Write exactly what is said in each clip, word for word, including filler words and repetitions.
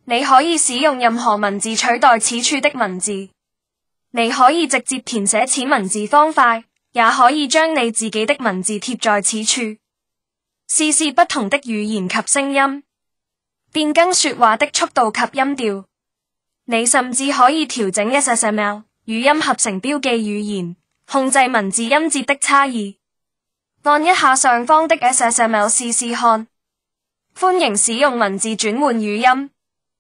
你可以使用任何文字取代此處的文字。你可以直接填寫此文字方塊，也可以將你自己的文字貼在此處。試試不同的語言及聲音，變更說話的速度及音調。你甚至可以調整 S S M L 語音合成標記語言，控制文字音節的差異。按一下上方的 S S M L 試試看。歡迎使用文字轉換語音。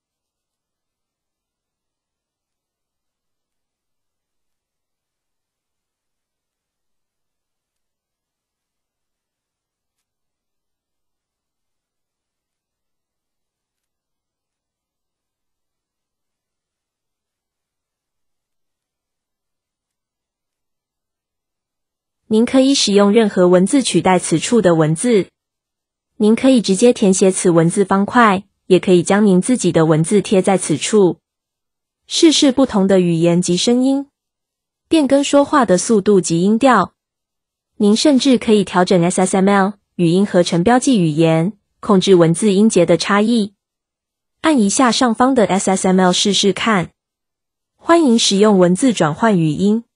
您可以使用任何文字取代此处的文字。您可以直接填写此文字方块，也可以将您自己的文字贴在此处。试试不同的语言及声音，变更说话的速度及音调。您甚至可以调整 S S M L 语音合成标记语言，控制文字音节的差异。按一下上方的 S S M L 试试看。欢迎使用文字转换语音。